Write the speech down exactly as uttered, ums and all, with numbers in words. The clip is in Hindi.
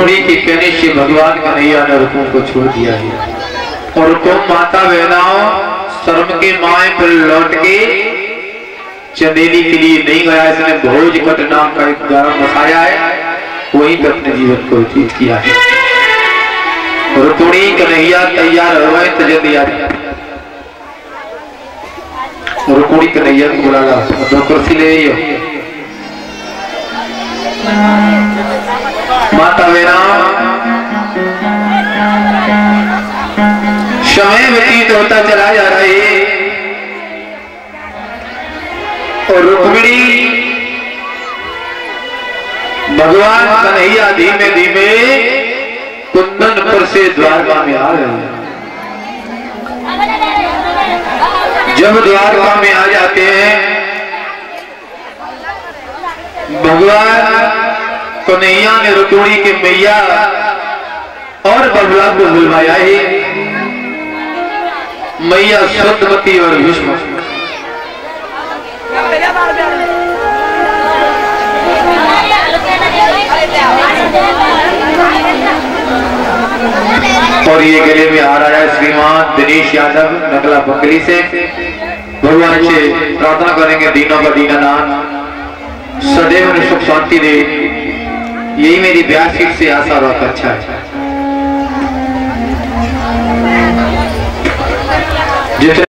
रुक्मिणी के कहने से भगवान कन्हैया ने रुक्म को छोड़ दिया है और रुक्म माता बहनाओं शर्म के माए पर लौट के चंदेली के लिए नहीं गया। इसने भोज कट नाम का एक गांव बसाया है, वहीं पर अपने जीवन को व्यतीत किया है। रुक्मिणी कन्हैया तैयार हो गए तो जल्दी आ रुक्मिणी कन्हैया को बुला ला, दो कुर्सी ले आइयो। माता बहना समय व्यतीत होता चला जा रहा है और रुक्मिणी भगवान कन्हैया धीमे धीमे कुंदनपुर से द्वारका में आ रहे हैं। जब द्वारका में आ जाते हैं भगवान कन्हैया ने रुक्मिणी के मैया और बबला को बुलवाया है। मैया सत्यवती और भीष्म और ये गले में आ रहा है श्रीमान दिनेश यादव नगला बकरी से। भगवान से प्रार्थना करेंगे दीनों का दीनानाथ सदैव उन्हें सुख शांति दे, यही मेरी ब्याह सीट से आशा और अच्छा है। जितने